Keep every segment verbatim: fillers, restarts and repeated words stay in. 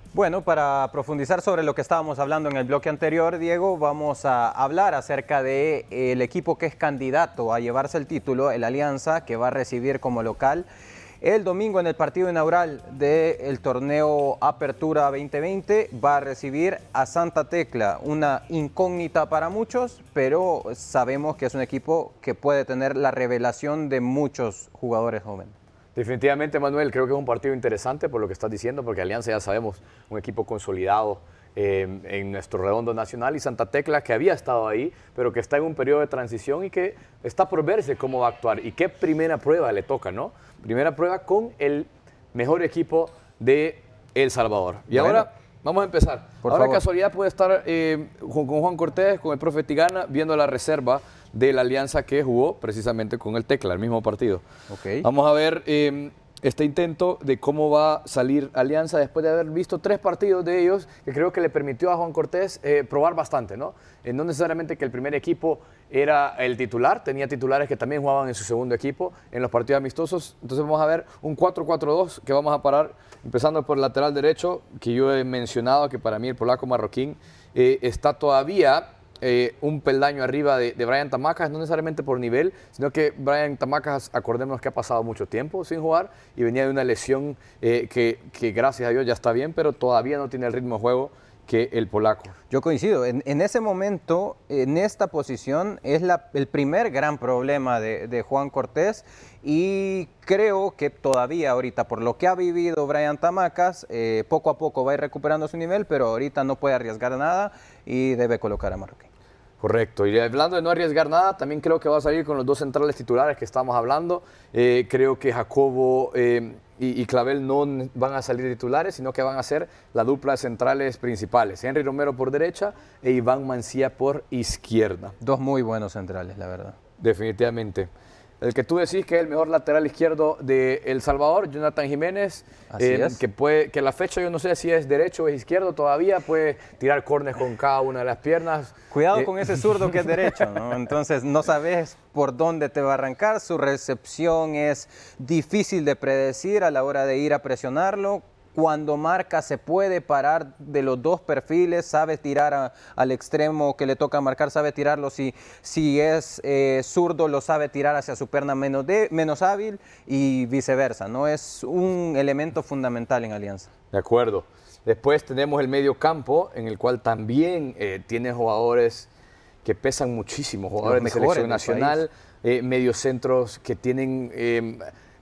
Bueno, para profundizar sobre lo que estábamos hablando en el bloque anterior, Diego, vamos a hablar acerca del equipo que es candidato a llevarse el título, el Alianza, que va a recibir como local el domingo en el partido inaugural del torneo Apertura veinte veinte. Va a recibir a Santa Tecla, una incógnita para muchos, pero sabemos que es un equipo que puede tener la revelación de muchos jugadores jóvenes. Definitivamente, Manuel, creo que es un partido interesante por lo que estás diciendo, porque Alianza, ya sabemos, un equipo consolidado eh, en nuestro redondo nacional, y Santa Tecla, que había estado ahí, pero que está en un periodo de transición y que está por verse cómo va a actuar. Y qué primera prueba le toca, ¿no? Primera prueba con el mejor equipo de El Salvador. Y bueno, ahora vamos a empezar. Por ahora, favor. casualidad, puede estar eh, con, con Juan Cortés, con el profe Tigana, viendo la reserva de la Alianza que jugó precisamente con el Tecla, el mismo partido. Okay. Vamos a ver eh, este intento de cómo va a salir Alianza después de haber visto tres partidos de ellos, que creo que le permitió a Juan Cortés eh, probar bastante, ¿no? Eh, no necesariamente que el primer equipo era el titular, tenía titulares que también jugaban en su segundo equipo en los partidos amistosos. Entonces vamos a ver un cuatro cuatro dos que vamos a parar, empezando por el lateral derecho, que yo he mencionado que para mí el polaco marroquín eh, está todavía Eh, un peldaño arriba de, de Brian Tamacas, no necesariamente por nivel, sino que Brian Tamacas, acordémonos que ha pasado mucho tiempo sin jugar y venía de una lesión eh, que, que gracias a Dios ya está bien, pero todavía no tiene el ritmo de juego que el polaco. Yo coincido, en, en ese momento, en esta posición, es la, el primer gran problema de, de Juan Cortés, y creo que todavía ahorita, por lo que ha vivido Brian Tamacas, eh, poco a poco va a ir recuperando su nivel, pero ahorita no puede arriesgar nada y debe colocar a Marroquín. Correcto, y hablando de no arriesgar nada, también creo que va a salir con los dos centrales titulares que estamos hablando. Eh, creo que Jacobo eh, y, y Clavel no van a salir titulares, sino que van a ser la dupla de centrales principales. Henry Romero por derecha e Iván Mancía por izquierda. Dos muy buenos centrales, la verdad. Definitivamente. El que tú decís que es el mejor lateral izquierdo de El Salvador, Jonathan Jiménez, eh, que, puede, que a la fecha yo no sé si es derecho o es izquierdo todavía, puede tirar córneres con cada una de las piernas. Cuidado eh, con ese zurdo que es derecho, ¿no? Entonces no sabes por dónde te va a arrancar, su recepción es difícil de predecir a la hora de ir a presionarlo. Cuando marca se puede parar de los dos perfiles, sabe tirar a, al extremo que le toca marcar, sabe tirarlo, si, si es eh, zurdo lo sabe tirar hacia su pierna menos, de, menos hábil y viceversa, ¿no? Es un elemento fundamental en Alianza. De acuerdo. Después tenemos el medio campo, en el cual también eh, tiene jugadores que pesan muchísimo, jugadores de selección nacional, eh, mediocentros que tienen Eh,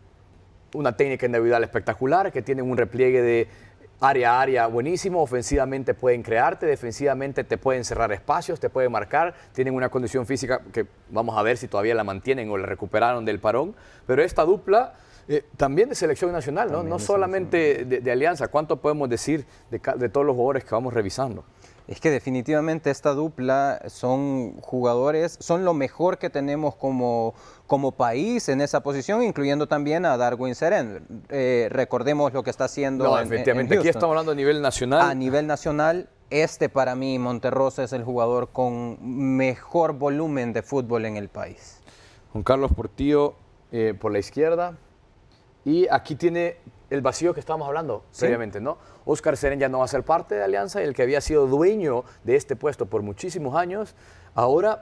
una técnica individual espectacular, que tienen un repliegue de área a área buenísimo, ofensivamente pueden crearte, defensivamente te pueden cerrar espacios, te pueden marcar, tienen una condición física que vamos a ver si todavía la mantienen o la recuperaron del parón, pero esta dupla eh, también de selección nacional, no, no solamente de, de Alianza. ¿Cuánto podemos decir de, de todos los jugadores que vamos revisando? Es que definitivamente esta dupla son jugadores, son lo mejor que tenemos como, como país en esa posición, incluyendo también a Darwin Serén. Eh, recordemos lo que está haciendo no, en, efectivamente. en Aquí estamos hablando a nivel nacional. A nivel nacional, este para mí, Monterrosa, es el jugador con mejor volumen de fútbol en el país. Juan Carlos Portillo eh, por la izquierda. Y aquí tiene el vacío que estábamos hablando ¿sí? previamente, ¿no? Oscar Serén ya no va a ser parte de Alianza, el que había sido dueño de este puesto por muchísimos años, ahora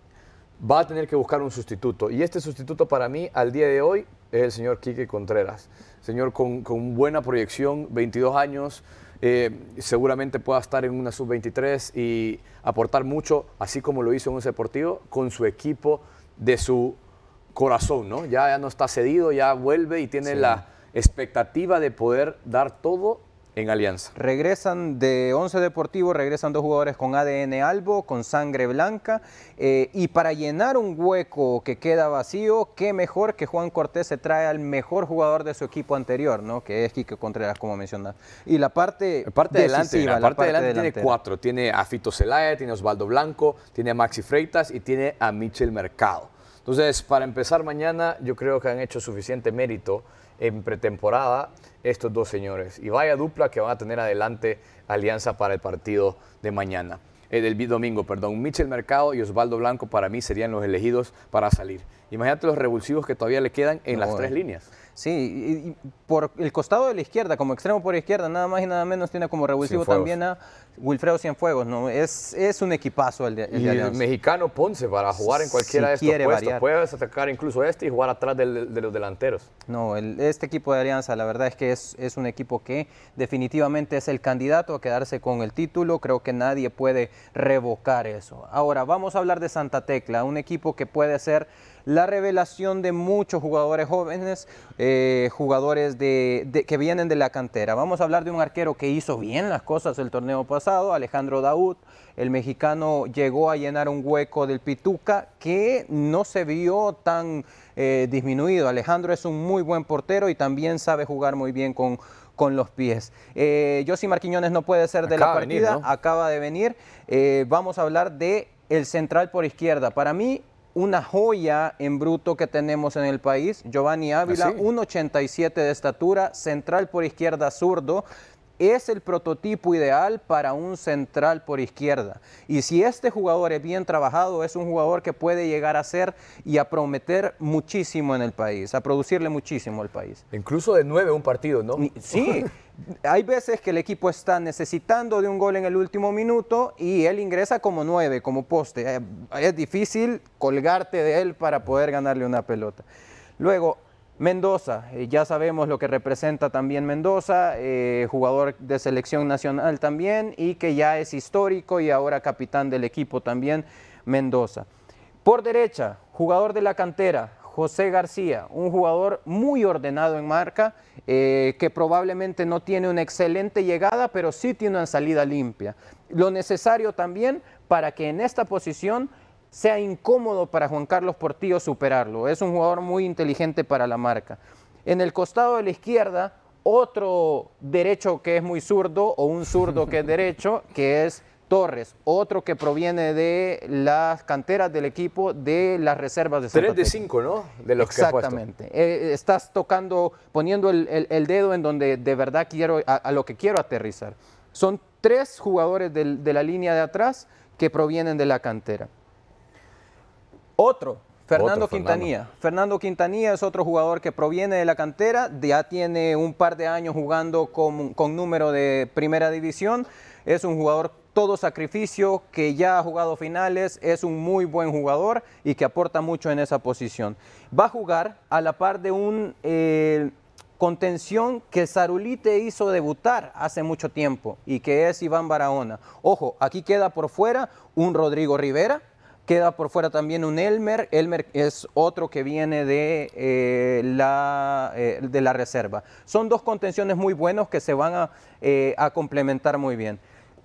va a tener que buscar un sustituto. Y este sustituto para mí, al día de hoy, es el señor Quique Contreras. Señor con, con buena proyección, veintidós años, eh, seguramente pueda estar en una sub veintitrés y aportar mucho, así como lo hizo en un Deportivo, con su equipo de su corazón, ¿no? Ya, ya no está cedido, ya vuelve y tiene sí. la expectativa de poder dar todo en Alianza. Regresan de Once Deportivo, regresan dos jugadores con A D N Albo, con sangre blanca, eh, y para llenar un hueco que queda vacío, qué mejor que Juan Cortés se trae al mejor jugador de su equipo anterior, ¿no? Que es Quique Contreras, como mencionas. Y la parte, la parte decisiva, delante, la parte, la parte delante delantera. tiene cuatro, tiene a Fito Zelaya, tiene a Osvaldo Blanco, tiene a Maxi Freitas y tiene a Michel Mercado. Entonces, para empezar mañana, yo creo que han hecho suficiente mérito en pretemporada estos dos señores. Y vaya dupla que van a tener adelante Alianza para el partido de mañana. Eh, del domingo, perdón. Michel Mercado y Osvaldo Blanco para mí serían los elegidos para salir. Imagínate los revulsivos que todavía le quedan en no, las tres líneas. Sí, y, y por el costado de la izquierda, como extremo por izquierda, nada más y nada menos tiene como revulsivo también a Wilfredo Cienfuegos, ¿no? Es, es un equipazo el de, el y de el Alianza. mexicano Ponce para jugar en cualquiera si de estos quiere puestos. variar. Puedes atacar incluso este y jugar atrás del, de los delanteros. No, el, este equipo de Alianza, la verdad es que es, es un equipo que definitivamente es el candidato a quedarse con el título. Creo que nadie puede revocar eso. Ahora, vamos a hablar de Santa Tecla, un equipo que puede ser la revelación de muchos jugadores jóvenes, eh, jugadores de, de, que vienen de la cantera. Vamos a hablar de un arquero que hizo bien las cosas el torneo pasado, Alejandro Daud. El mexicano llegó a llenar un hueco del Pituca que no se vio tan eh, disminuido. Alejandro es un muy buen portero y también sabe jugar muy bien con, con los pies. Eh, Josimar Quiñones no puede ser de acaba la partida, venir, ¿no? acaba de venir. Eh, vamos a hablar de el central por izquierda. Para mí, una joya en bruto que tenemos en el país, Giovanni Ávila, ¿Ah, sí? uno ochenta y siete de estatura, central por izquierda zurdo. Es el prototipo ideal para un central por izquierda. Y si este jugador es bien trabajado, es un jugador que puede llegar a ser y a prometer muchísimo en el país, a producirle muchísimo al país. Incluso de nueve un partido, ¿no? Sí, hay veces que el equipo está necesitando de un gol en el último minuto y él ingresa como nueve, como poste. Es difícil colgarte de él para poder ganarle una pelota. Luego, Mendoza, eh, ya sabemos lo que representa también Mendoza, eh, jugador de selección nacional también y que ya es histórico y ahora capitán del equipo también, Mendoza. Por derecha, jugador de la cantera, José García, un jugador muy ordenado en marca, eh, que probablemente no tiene una excelente llegada, pero sí tiene una salida limpia. Lo necesario también para que en esta posición sea incómodo para Juan Carlos Portillo superarlo. Es un jugador muy inteligente para la marca. En el costado de la izquierda, otro derecho que es muy zurdo, o un zurdo que es derecho, que es Torres, otro que proviene de las canteras del equipo, de las reservas de Santa Tecla. tres de cinco, ¿no? De los Exactamente. que ha puesto. Eh, estás tocando, poniendo el, el, el dedo en donde de verdad quiero, a, a lo que quiero aterrizar. Son tres jugadores del, de la línea de atrás que provienen de la cantera. Otro, Fernando Otro, Quintanilla. Fernando. Fernando Quintanilla es otro jugador que proviene de la cantera, ya tiene un par de años jugando con, con número de primera división. Es un jugador todo sacrificio, que ya ha jugado finales, es un muy buen jugador y que aporta mucho en esa posición. Va a jugar a la par de un eh, contención que Zarulite hizo debutar hace mucho tiempo y que es Iván Barahona. Ojo, aquí queda por fuera un Rodrigo Rivera, queda por fuera también un Elmer. Elmer es otro que viene de, eh, la, eh, de la reserva. Son dos contenciones muy buenos que se van a, eh, a complementar muy bien.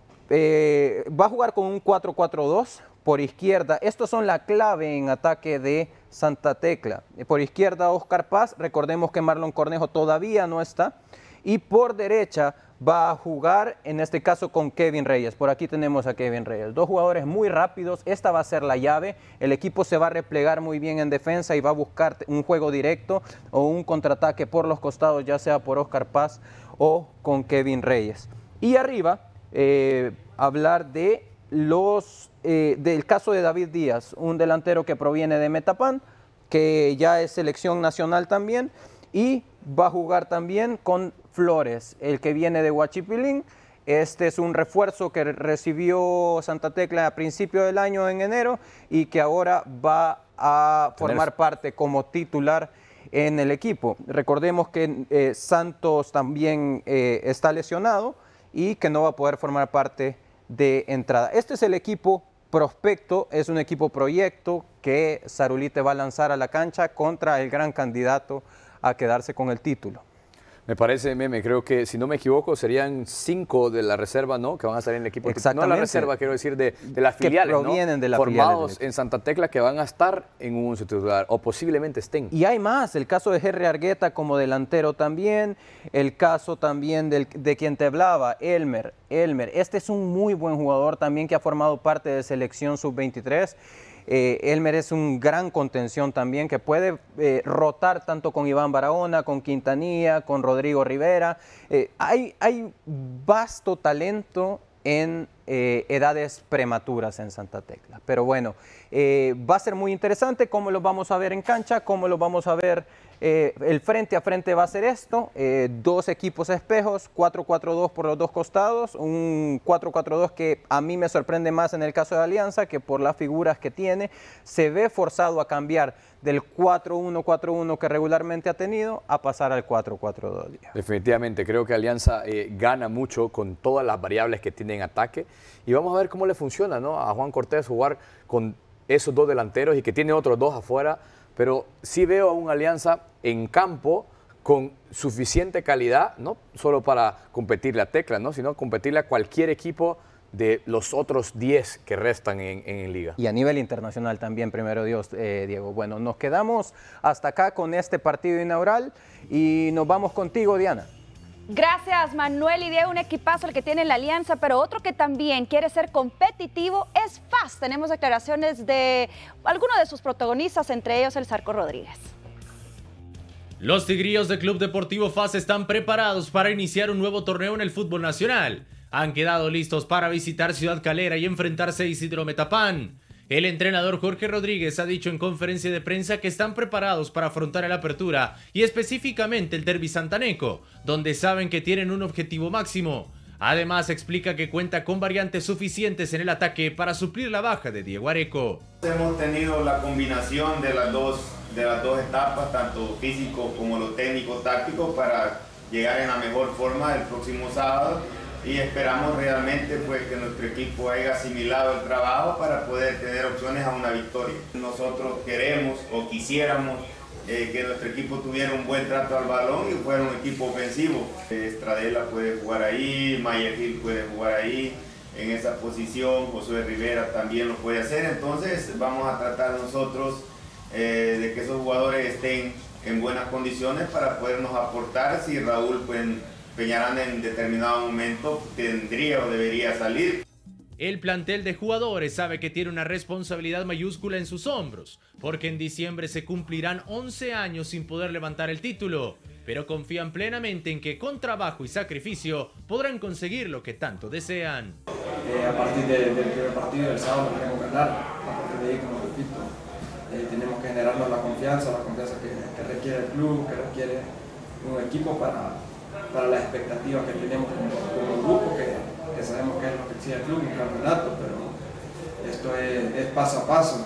Eh, va a jugar con un cuatro cuatro dos por izquierda. Estos son la clave en ataque de Santa Tecla. Por izquierda, Oscar Paz. Recordemos que Marlon Cornejo todavía no está. Y por derecha va a jugar, en este caso, con Kevin Reyes. Por aquí tenemos a Kevin Reyes. Dos jugadores muy rápidos. Esta va a ser la llave. El equipo se va a replegar muy bien en defensa y va a buscar un juego directo o un contraataque por los costados, ya sea por Oscar Paz o con Kevin Reyes. Y arriba, eh, hablar de los, eh, del caso de David Díaz, un delantero que proviene de Metapan, que ya es selección nacional también, y va a jugar también con Flores, el que viene de Huachipilín. Este es un refuerzo que recibió Santa Tecla a principio del año, en enero, y que ahora va a formar parte como titular en el equipo. Recordemos que eh, Santos también eh, está lesionado y que no va a poder formar parte de entrada. Este es el equipo prospecto, es un equipo proyecto que Zarulite va a lanzar a la cancha contra el gran candidato a quedarse con el título. Me parece, Meme, creo que, si no me equivoco, serían cinco de la reserva, ¿no? Que van a salir en el equipo. Exactamente. No la reserva, quiero decir, de, de las filiales, que provienen ¿no? de las Formados filiales en Santa Tecla, que van a estar en un titular, o posiblemente estén. Y hay más, el caso de Jerry Argueta como delantero también, el caso también del, de quien te hablaba, Elmer. Elmer, este es un muy buen jugador también que ha formado parte de selección sub veintitrés. Eh, Elmer es un gran contención también que puede eh, rotar tanto con Iván Barahona, con Quintanilla, con Rodrigo Rivera. Eh, hay, hay vasto talento en eh, edades prematuras en Santa Tecla. Pero bueno, eh, va a ser muy interesante cómo lo vamos a ver en cancha, cómo lo vamos a ver Eh, el frente a frente va a ser esto, eh, dos equipos espejos, cuatro cuatro dos por los dos costados, un cuatro cuatro dos que a mí me sorprende más en el caso de Alianza, que por las figuras que tiene, se ve forzado a cambiar del cuatro uno cuatro uno que regularmente ha tenido a pasar al cuatro cuatro dos. Definitivamente, creo que Alianza eh, gana mucho con todas las variables que tiene en ataque y vamos a ver cómo le funciona, ¿no?, a Juan Cortés jugar con esos dos delanteros y que tiene otros dos afuera, pero sí veo a una Alianza en campo con suficiente calidad, no solo para competirle a Tecla, ¿no?, sino competirle a cualquier equipo de los otros diez que restan en, en Liga. Y a nivel internacional también, primero Dios, eh, Diego. Bueno, nos quedamos hasta acá con este partido inaugural y nos vamos contigo, Diana. Gracias, Manuel y Diego, un equipazo el que tiene la Alianza, pero otro que también quiere ser competitivo es F A S. Tenemos declaraciones de algunos de sus protagonistas, entre ellos el Zarco Rodríguez. Los tigrillos del Club Deportivo F A S están preparados para iniciar un nuevo torneo en el fútbol nacional. Han quedado listos para visitar Ciudad Calera y enfrentarse a Isidro Metapán. El entrenador Jorge Rodríguez ha dicho en conferencia de prensa que están preparados para afrontar la apertura y específicamente el derbi santaneco, donde saben que tienen un objetivo máximo. Además explica que cuenta con variantes suficientes en el ataque para suplir la baja de Diego Areco. Hemos tenido la combinación de las dos, de las dos etapas, tanto físico como lo técnico táctico, para llegar en la mejor forma el próximo sábado. Y esperamos realmente pues, que nuestro equipo haya asimilado el trabajo para poder tener opciones a una victoria. Nosotros queremos o quisiéramos eh, que nuestro equipo tuviera un buen trato al balón y fuera un equipo ofensivo. Estradela puede jugar ahí, Mayer Gil puede jugar ahí, en esa posición, Josué Rivera también lo puede hacer. Entonces vamos a tratar nosotros eh, de que esos jugadores estén en buenas condiciones para podernos aportar. Si Raúl pues, Peñaranda en determinado momento tendría o debería salir. El plantel de jugadores sabe que tiene una responsabilidad mayúscula en sus hombros, porque en diciembre se cumplirán once años sin poder levantar el título, pero confían plenamente en que con trabajo y sacrificio podrán conseguir lo que tanto desean. Eh, a partir de, del primer partido del sábado tenemos que ganar, a partir de ahí, como repito, eh, tenemos que generarnos la confianza, la confianza que, que requiere el club, que requiere un equipo para para las expectativas que tenemos como, como grupo, que, que sabemos que es lo que exige el club, un campeonato, pero esto es, es paso a paso.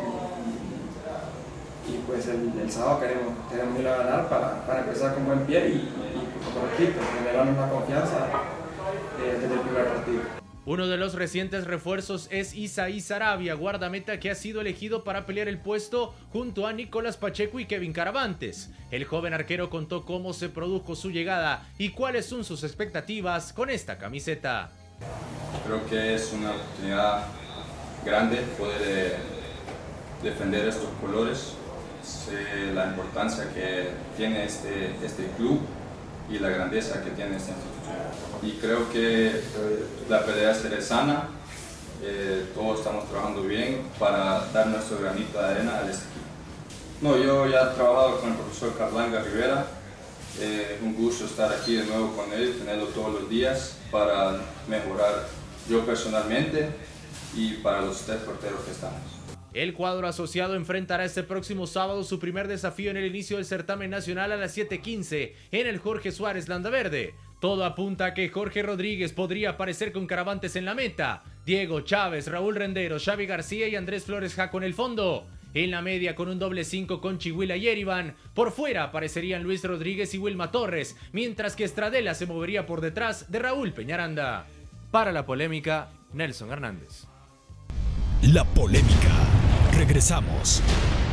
Y, y pues el, el sábado queremos, queremos ir a ganar para, para empezar con buen pie y, y como repito, generarnos la confianza eh, desde el primer partido. Uno de los recientes refuerzos es Isaí Sarabia, guardameta que ha sido elegido para pelear el puesto junto a Nicolás Pacheco y Kevin Caravantes. El joven arquero contó cómo se produjo su llegada y cuáles son sus expectativas con esta camiseta. Creo que es una oportunidad grande poder eh, defender estos colores. Sé la importancia que tiene este, este club y la grandeza que tiene esta institución. Y creo que la pelea será sana, eh, todos estamos trabajando bien para dar nuestro granito de arena a este equipo. No, yo ya he trabajado con el profesor Carlanga Rivera, eh, un gusto estar aquí de nuevo con él, tenerlo todos los días para mejorar yo personalmente y para los tres porteros que estamos. El cuadro asociado enfrentará este próximo sábado su primer desafío en el inicio del certamen nacional a las siete quince en el Jorge Suárez Landaverde. Todo apunta a que Jorge Rodríguez podría aparecer con Caravantes en la meta, Diego Chávez, Raúl Rendero, Xavi García y Andrés Flores Jaco en el fondo. En la media con un doble cinco con Chihuila y Erivan. Por fuera aparecerían Luis Rodríguez y Wilma Torres, mientras que Estradela se movería por detrás de Raúl Peñaranda. Para la polémica, Nelson Hernández. La polémica. Regresamos.